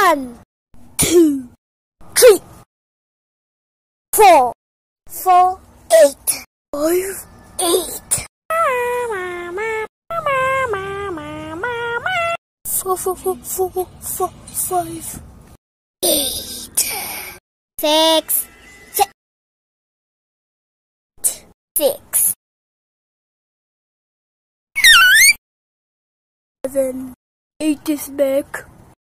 1, 2, 3, 4, 4, 8, 5, 8. 4, 4, 4, 4, 4, 5, 8. 6, 6. 7, 8 is back.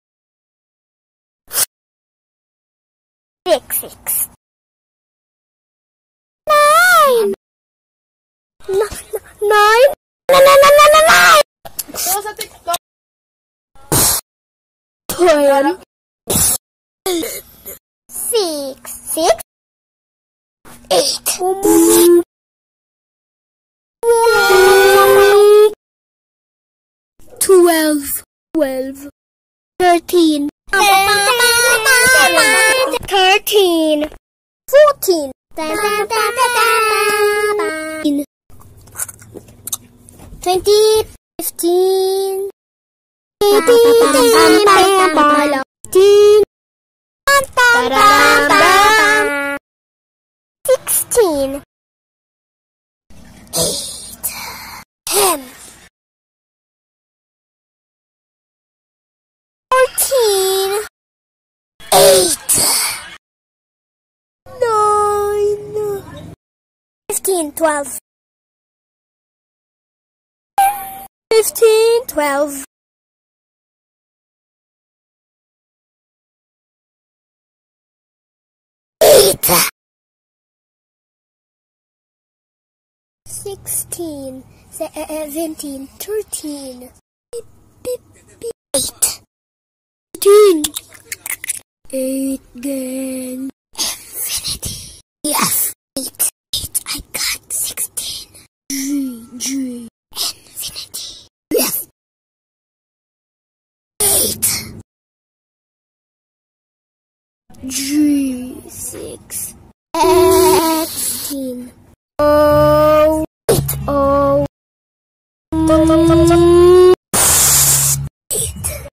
6, 6. 9. 9. 9. 12. 6, 6, 8. 12, 12, 13, 13, 14, 20, 15, 16, 8, 10, 14, 8, 9, 15, 12, 15, 12, 8, 16, 17, 13, 8, 18, 8 again, infinity, yes, 8, 8, I got 16, G, infinity, yes, 8, G, 6, 16, O, 8, O, 8.